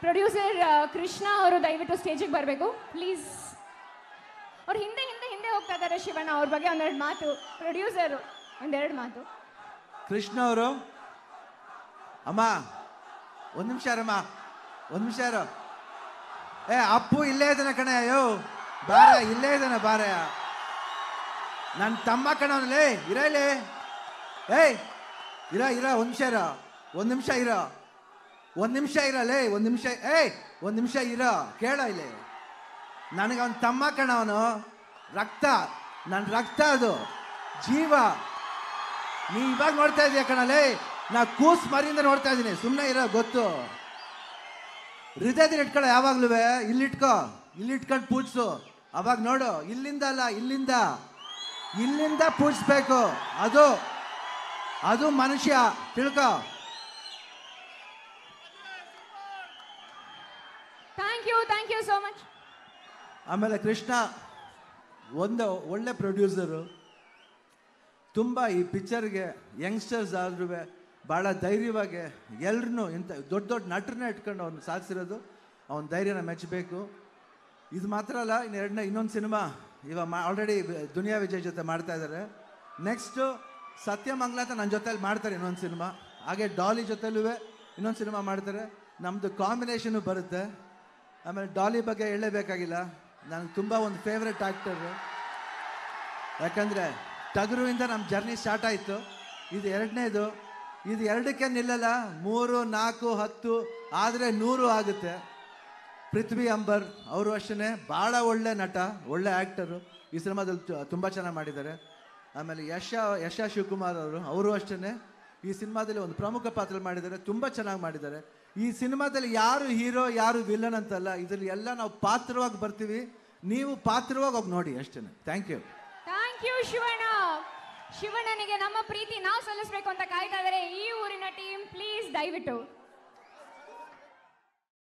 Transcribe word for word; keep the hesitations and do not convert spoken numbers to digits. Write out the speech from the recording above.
Producer Krishna ಅವರು ದಯವಿಟ್ಟು ಸ್ಟೇಜಿಗೆ ಬರಬೇಕು ಪ್ಲೀಸ್. ಅವ್ರು ಹಿಂದೆ ಹಿಂದೆ ಹಿಂದೆ ಹೋಗ್ತಾ ಇದ್ದಾರೆ. ಶಿವಣ್ಣ ಅವ್ರ ಬಗ್ಗೆ ಒಂದೆರಡು ಮಾತು. ಪ್ರೊಡ್ಯೂಸರು ಒಂದೆರಡು ಮಾತು. ಕೃಷ್ಣ ಅವರು ಅಮ್ಮ ಒಂದು ನಿಮಿಷ ಅರಮ್ಮ, ಒಂದು ನಿಮಿಷ ಇರೋ. ಏ ಅಪ್ಪು ಇಲ್ಲೇ ಇದ್ದಾನೆ ಕಣೆ. ಅಯ್ಯೋ ಬಾರ, ಇಲ್ಲೇ ಇದ್ದಾನೆ ಬಾರಯ್ಯ. ನನ್ನ ತಮ್ಮ ಕಣವನಲ್ಲೇ ಇರ ಇಲ್ಲಿ. ಏಯ್ ಇರ ಇರ ಒಂದು ನಿಮಿಷ ಇರ, ಒಂದು ನಿಮಿಷ ಇರ, ಒಂದು ನಿಮಿಷ ಇರಲೇ, ಒಂದು ನಿಮಿಷ. ಏಯ್ ಒಂದು ನಿಮಿಷ ಇರ, ಕೇಳ ಇಲ್ಲಿ. ನನಗೆ ಅವನ ತಮ್ಮ ಕಣ, ಅವನು ರಕ್ತ, ನನ್ನ ರಕ್ತ, ಅದು ಜೀವ. ನೀ ಇವಾಗ ನೋಡ್ತಾ ಇದೀಯ ಕಣಲೇ, ನಾ ಕೂಸ್ ಮರಿಯಿಂದ ನೋಡ್ತಾ ಇದ್ದೀನಿ. ಸುಮ್ಮನೆ ಇರೋ, ಗೊತ್ತು. ಹೃದಯದಲ್ಲಿ ಇಟ್ಕೊಳ್ಳೋ ಯಾವಾಗ್ಲೂ, ಇಲ್ಲಿಟ್ಕೋ, ಇಲ್ಲಿಟ್ಕೊಂಡು ಪೂಜಿಸು. ಅವಾಗ ನೋಡು, ಇಲ್ಲಿಂದ ಅಲ್ಲ, ಇಲ್ಲಿಂದ ಇಲ್ಲಿಂದ ಪೂಜಿಸ್ಬೇಕು. ಅದು ಅದು ಮನುಷ್ಯ, ತಿಳ್ಕೊ. Thank you thank you so much. ಆಮೇಲೆ ಕೃಷ್ಣ ಒಂದು ಒಳ್ಳೆ ಪ್ರೊಡ್ಯೂಸರು. ತುಂಬ ಈ ಪಿಕ್ಚರ್ಗೆ ಯಂಗ್ಸ್ಟರ್ಸ್ ಆದ್ರೂ ಭಾಳ ಧೈರ್ಯವಾಗಿ ಎಲ್ರೂ ಇಂಥ ದೊಡ್ಡ ದೊಡ್ಡ ನಟರನ್ನ ಇಟ್ಕೊಂಡು ಅವ್ನು ಸಾಧಿಸಿರೋದು. ಅವನ ಧೈರ್ಯನ ಮೆಚ್ಚಬೇಕು. ಇದು ಮಾತ್ರ ಅಲ್ಲ, ಇನ್ನು ಎರಡನೇ ಇನ್ನೊಂದು ಸಿನಿಮಾ ಇವಾಗ ಮಾ ಆಲ್ರೆಡಿ ದುನಿಯಾ ವಿಜಯ್ ಜೊತೆ ಮಾಡ್ತಾ ಇದ್ದಾರೆ. ನೆಕ್ಸ್ಟು ಸತ್ಯಮಂಗ್ಲ ಅಂತ ನನ್ನ ಜೊತೆಲಿ ಮಾಡ್ತಾರೆ ಇನ್ನೊಂದು ಸಿನಿಮಾ. ಹಾಗೆ ಡಾಲಿ ಜೊತೆಲೂ ಇನ್ನೊಂದು ಸಿನಿಮಾ ಮಾಡ್ತಾರೆ. ನಮ್ಮದು ಕಾಂಬಿನೇಷನು ಬರುತ್ತೆ. ಆಮೇಲೆ ಡಾಲಿ ಬಗ್ಗೆ ಹೇಳಲೇಬೇಕಾಗಿಲ್ಲ, ನನಗೆ ತುಂಬ ಒಂದು ಫೇವ್ರೆಟ್ ಆ್ಯಕ್ಟರು. ಯಾಕಂದರೆ ಟಗರುವಿಂದ ನಮ್ಮ ಜರ್ನಿ ಸ್ಟಾರ್ಟ್ ಆಯಿತು. ಇದು ಎರಡನೇದು. ಇದು ಎರಡಕ್ಕೆ ನಿಲ್ಲಲ್ಲ, ಮೂರು ನಾಲ್ಕು ಹತ್ತು ಆದರೆ ನೂರು ಆಗುತ್ತೆ. ಪೃಥ್ವಿ ಅಂಬರ್ ಅವರು ಅಷ್ಟೇ ಭಾಳ ಒಳ್ಳೆ ನಟ, ಒಳ್ಳೆ ಆ್ಯಕ್ಟರು. ಈ ಸಿನಿಮಾದಲ್ಲಿ ತುಂಬ ಚೆನ್ನಾಗಿ ಮಾಡಿದ್ದಾರೆ. ಆಮೇಲೆ ಯಶ ಯಶ ಶಿವಕುಮಾರ್ ಅವರು ಅವರು ಅಷ್ಟೇ ಈ ಸಿನಿಮಾದಲ್ಲಿ ಒಂದು ಪ್ರಮುಖ ಪಾತ್ರ ಮಾಡಿದ್ದಾರೆ. ತುಂಬ ಚೆನ್ನಾಗಿ ಮಾಡಿದ್ದಾರೆ. ಈ ಸಿನಿಮಾದಲ್ಲಿ ಯಾರು ಹೀರೋ ಯಾರು ವಿಲನ್ ಅಂತಲ್ಲ, ಇದರಲ್ಲಿ ಎಲ್ಲ ನಾವು ಪಾತ್ರವಾಗಿ ಬರ್ತೀವಿ. ನೀವು ಪಾತ್ರವಾಗಿ ಹೋಗಿ ನೋಡಿ ಅಷ್ಟೇ. Thank you thank you Shivanna. ಶಿವಣ್ಣನಿಗೆ ನಮ್ಮ ಪ್ರೀತಿ ನಾವು ಸಲ್ಲಿಸಬೇಕು ಅಂತ ಕಾಯ್ತಾ ಇದ್ದಾರೆ ಈ ಊರಿನ ಟೀಮ್. ಪ್ಲೀಸ್ ದಯವಿಟ್ಟು